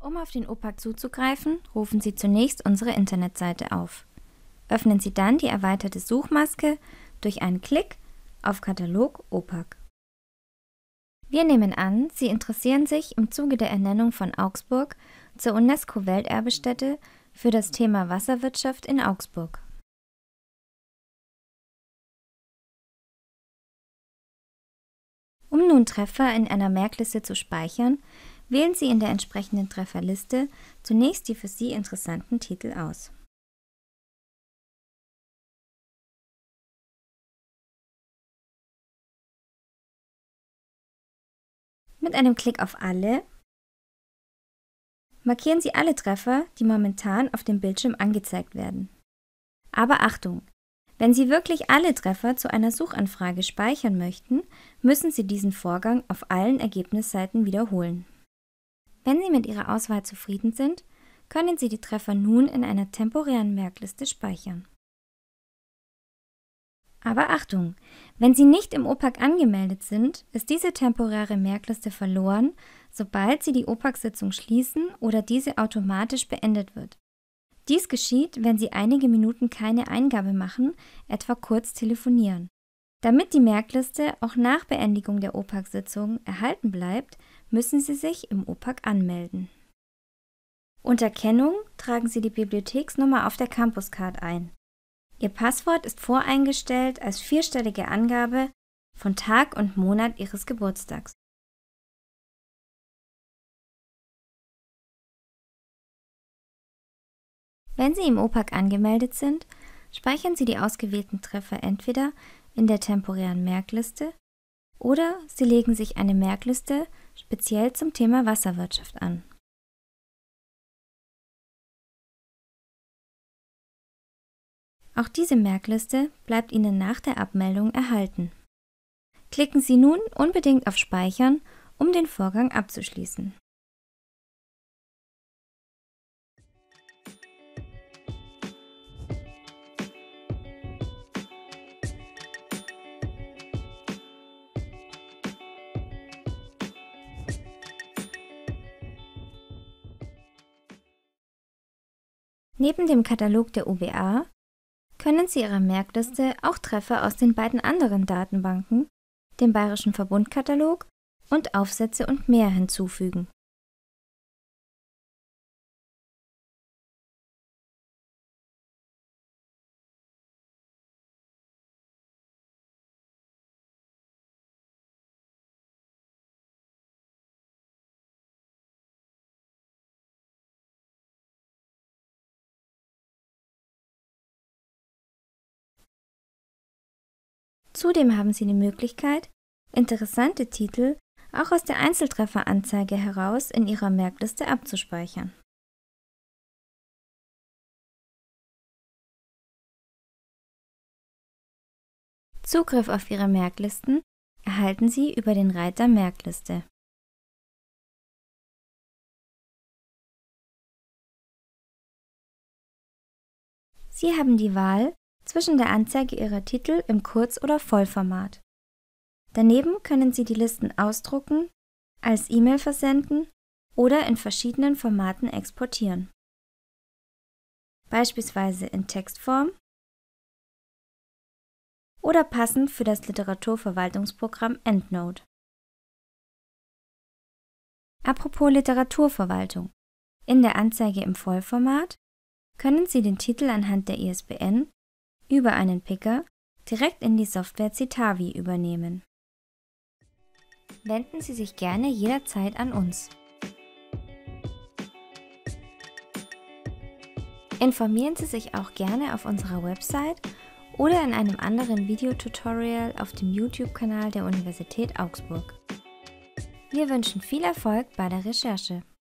Um auf den OPAC zuzugreifen, rufen Sie zunächst unsere Internetseite auf. Öffnen Sie dann die erweiterte Suchmaske durch einen Klick auf Katalog OPAC. Wir nehmen an, Sie interessieren sich im Zuge der Ernennung von Augsburg zur UNESCO-Welterbestätte für das Thema Wasserwirtschaft in Augsburg. Um nun Treffer in einer Merkliste zu speichern, wählen Sie in der entsprechenden Trefferliste zunächst die für Sie interessanten Titel aus. Mit einem Klick auf Alle markieren Sie alle Treffer, die momentan auf dem Bildschirm angezeigt werden. Aber Achtung! Wenn Sie wirklich alle Treffer zu einer Suchanfrage speichern möchten, müssen Sie diesen Vorgang auf allen Ergebnisseiten wiederholen. Wenn Sie mit Ihrer Auswahl zufrieden sind, können Sie die Treffer nun in einer temporären Merkliste speichern. Aber Achtung! Wenn Sie nicht im OPAC angemeldet sind, ist diese temporäre Merkliste verloren, sobald Sie die OPAC-Sitzung schließen oder diese automatisch beendet wird. Dies geschieht, wenn Sie einige Minuten keine Eingabe machen, etwa kurz telefonieren. Damit die Merkliste auch nach Beendigung der OPAC-Sitzung erhalten bleibt, müssen Sie sich im OPAC anmelden. Unter Kennung tragen Sie die Bibliotheksnummer auf der Campus-Card ein. Ihr Passwort ist voreingestellt als vierstellige Angabe von Tag und Monat Ihres Geburtstags. Wenn Sie im OPAC angemeldet sind, speichern Sie die ausgewählten Treffer entweder in der temporären Merkliste oder Sie legen sich eine Merkliste speziell zum Thema Wasserwirtschaft an. Auch diese Merkliste bleibt Ihnen nach der Abmeldung erhalten. Klicken Sie nun unbedingt auf Speichern, um den Vorgang abzuschließen. Neben dem Katalog der UBA können Sie Ihrer Merkliste auch Treffer aus den beiden anderen Datenbanken, dem Bayerischen Verbundkatalog und Aufsätze und mehr hinzufügen. Zudem haben Sie die Möglichkeit, interessante Titel auch aus der Einzeltrefferanzeige heraus in Ihrer Merkliste abzuspeichern. Zugriff auf Ihre Merklisten erhalten Sie über den Reiter Merkliste. Sie haben die Wahl zwischen der Anzeige Ihrer Titel im Kurz- oder Vollformat. Daneben können Sie die Listen ausdrucken, als E-Mail versenden oder in verschiedenen Formaten exportieren. Beispielsweise in Textform oder passend für das Literaturverwaltungsprogramm EndNote. Apropos Literaturverwaltung. In der Anzeige im Vollformat können Sie den Titel anhand der ISBN über einen Picker direkt in die Software Citavi übernehmen. Wenden Sie sich gerne jederzeit an uns. Informieren Sie sich auch gerne auf unserer Website oder in einem anderen Videotutorial auf dem YouTube-Kanal der Universität Augsburg. Wir wünschen viel Erfolg bei der Recherche.